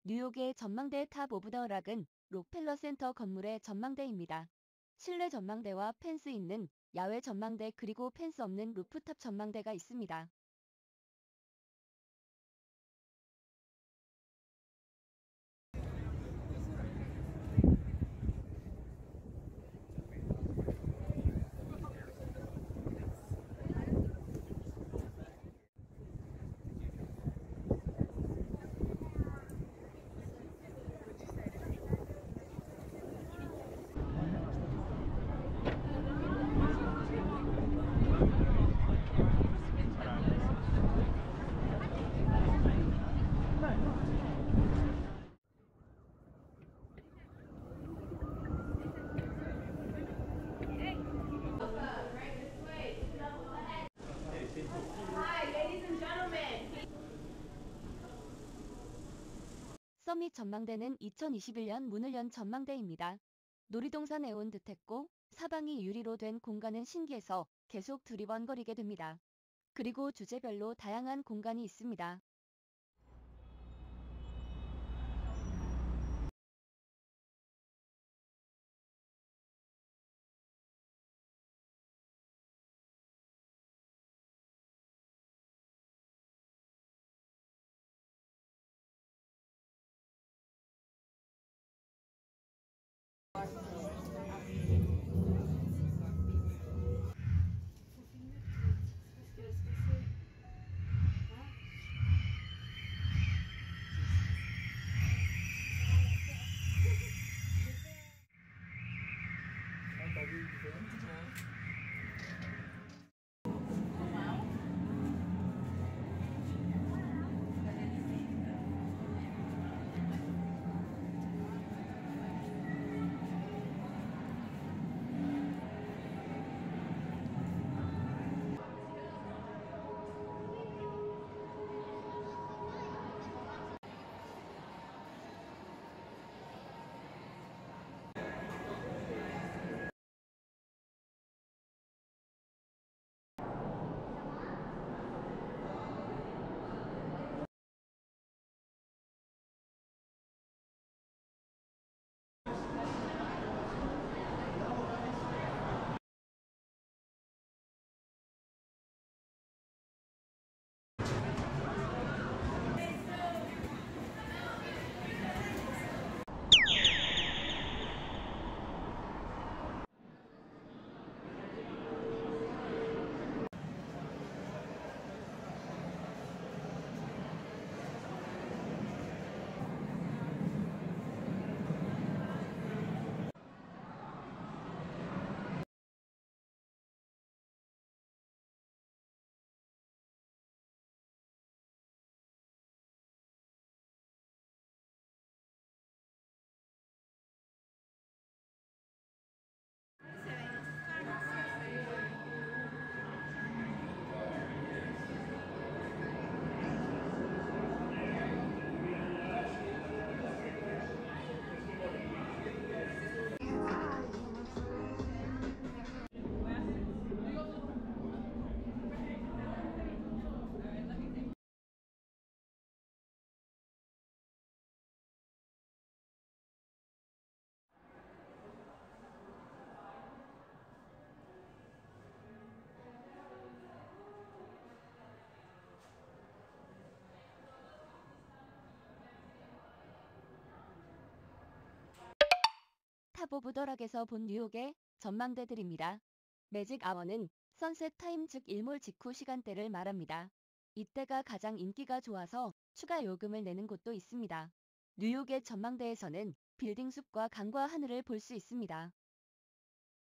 뉴욕의 전망대 탑 오브 더 락은 록펠러 센터 건물의 전망대입니다. 실내 전망대와 펜스 있는 야외 전망대 그리고 펜스 없는 루프탑 전망대가 있습니다. 서밋 전망대는 2021년 문을 연 전망대입니다. 놀이동산에 온 듯했고 사방이 유리로 된 공간은 신기해서 계속 두리번거리게 됩니다. 그리고 주제별로 다양한 공간이 있습니다. 탑 오브 더 락에서 본 뉴욕의 전망대들입니다. 매직 아워는 선셋 타임 즉 일몰 직후 시간대를 말합니다. 이때가 가장 인기가 좋아서 추가 요금을 내는 곳도 있습니다. 뉴욕의 전망대에서는 빌딩 숲과 강과 하늘을 볼 수 있습니다.